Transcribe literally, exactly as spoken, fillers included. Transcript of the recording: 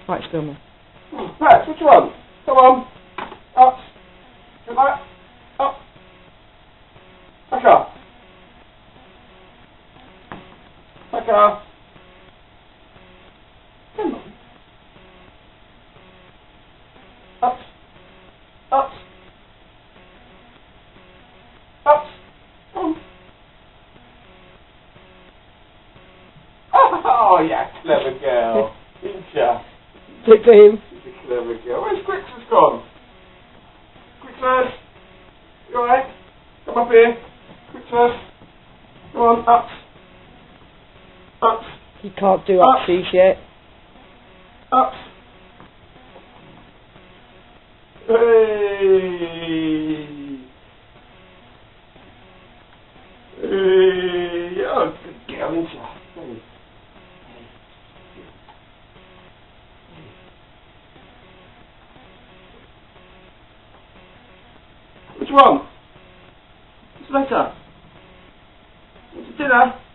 Right, still me. Max, which one? Come on. Up. Go back. Up. Back up. Back up. Come on. Up. Up. Up. Come on. Oh, yeah, clever girl. Isn't ya? Sit to him. She's a clever girl. Where's Crixus gone? Crixus! You alright? Come up here. Crixus. Come on, up. Up. He can't do Up. upsies yet. Up. Hey. Hey. Oh, good girl, isn't ya? Hey. Which one? What's better? What's for dinner?